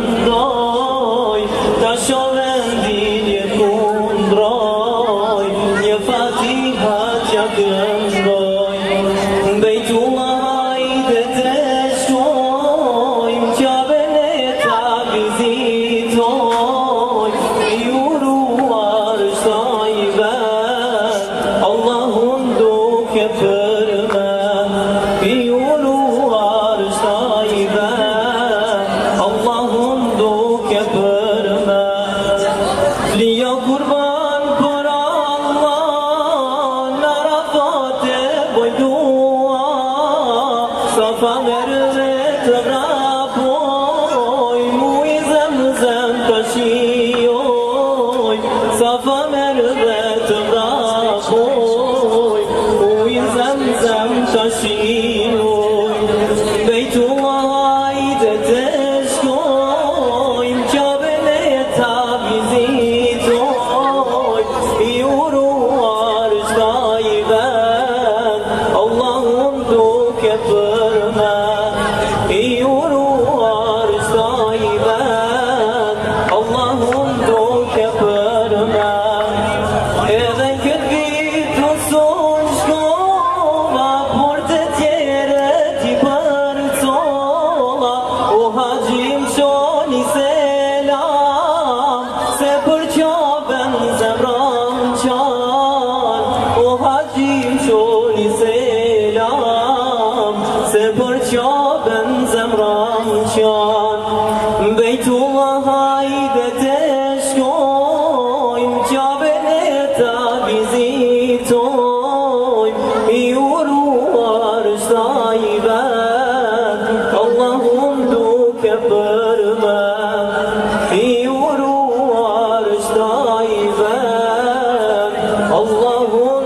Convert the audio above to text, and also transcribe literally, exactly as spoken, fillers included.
ndoj, ta shovendin je kundroj, një fatiha t'ja këndoj. Bejtullah hajde të shkojmë, Qabën e ta vizitoj, i uruar është ajve, Allahun duke për me, i uruar është ajve, Allahun duke për me. Flija kurban për Allah, në Arafat e boj dua, Safa merve të vrapoj, mu i Zemzem të shioj, Safa merve të vrapoj, mu i Zemzem të shioj. Bejtullah hajde të shkojmë, Qabën e ta vizitoj, i uruar është ajve, Allahun duke për me, i uruar është ajve, Allahun duke për me. Edhe këtë vit në son shkova, por të tjere t'i përcolla, o haqim qoni selam, se për Qabën zemram qan, o haqim qoni selam, se për Qabën zemram qan. Bejtullah hajde të shkojmë, Qabën e ta vizitoj, i uruar është ajve, Allahun duke për me, i uruar është ajve, Allahun